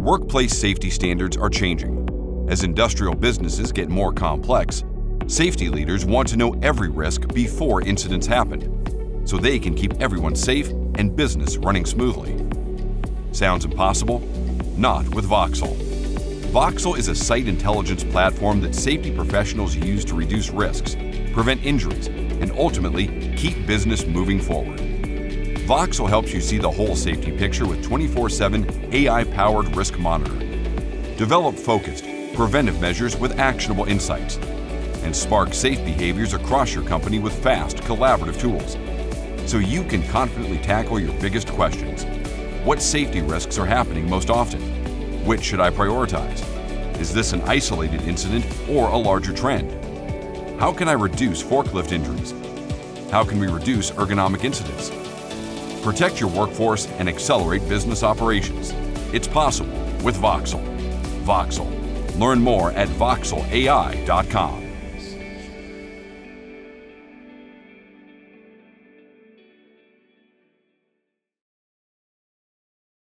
Workplace safety standards are changing. As industrial businesses get more complex, safety leaders want to know every risk before incidents happen, so they can keep everyone safe and business running smoothly. Sounds impossible? Not with Voxel. Voxel is a site intelligence platform that safety professionals use to reduce risks, prevent injuries, and ultimately keep business moving forward. Voxel helps you see the whole safety picture with 24/7 AI-powered risk monitoring. Develop focused, preventive measures with actionable insights, and spark safe behaviors across your company with fast, collaborative tools, so you can confidently tackle your biggest questions. What safety risks are happening most often? Which should I prioritize? Is this an isolated incident or a larger trend? How can I reduce forklift injuries? How can we reduce ergonomic incidents? Protect your workforce and accelerate business operations. It's possible with Voxel. Voxel. Learn more at voxelai.com.